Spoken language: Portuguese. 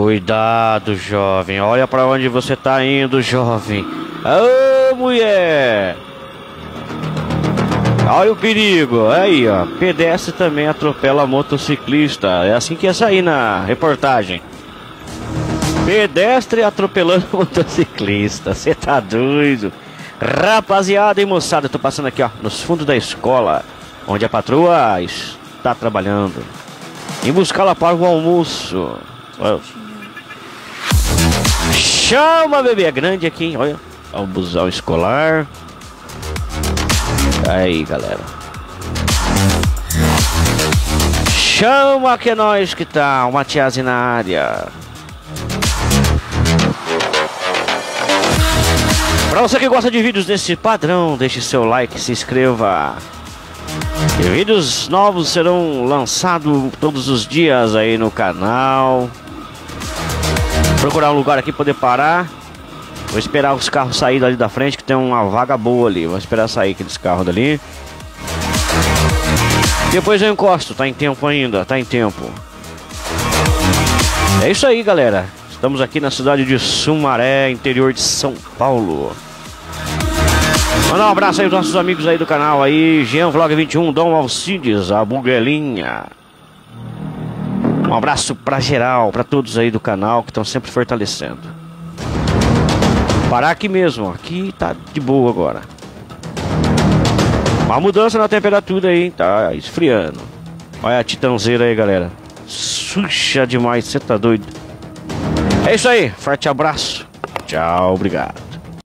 Cuidado, jovem. Olha pra onde você tá indo, jovem. Ô, mulher! Olha o perigo. Aí, ó. Pedestre também atropela motociclista. É assim que ia sair na reportagem. Pedestre atropelando motociclista. Você tá doido? Rapaziada e moçada, eu tô passando aqui, ó, nos fundos da escola, onde a patroa está trabalhando. Em buscá-la para o almoço. Olha. Chama, bebê. É grande aqui, hein? Olha. É um busão escolar. Aí, galera. Chama que é nós que tá. Uma tiazinha na área. Pra você que gosta de vídeos desse padrão, deixe seu like, se inscreva. E vídeos novos serão lançados todos os dias aí no canal. Procurar um lugar aqui pra poder parar. Vou esperar os carros saírem ali da frente, que tem uma vaga boa ali. Vou esperar sair aqueles carros dali. Depois eu encosto, tá em tempo ainda, tá em tempo. É isso aí, galera. Estamos aqui na cidade de Sumaré, interior de São Paulo. Mandar um abraço aí aos nossos amigos aí do canal aí, Jean Vlog 21, Dom Alcides, a Buguelinha. Um abraço pra geral, pra todos aí do canal que estão sempre fortalecendo. Parar aqui mesmo, aqui tá de boa agora. Uma mudança na temperatura aí, tá esfriando. Olha a titãozeira aí, galera. Suja demais, você tá doido. É isso aí, forte abraço. Tchau, obrigado.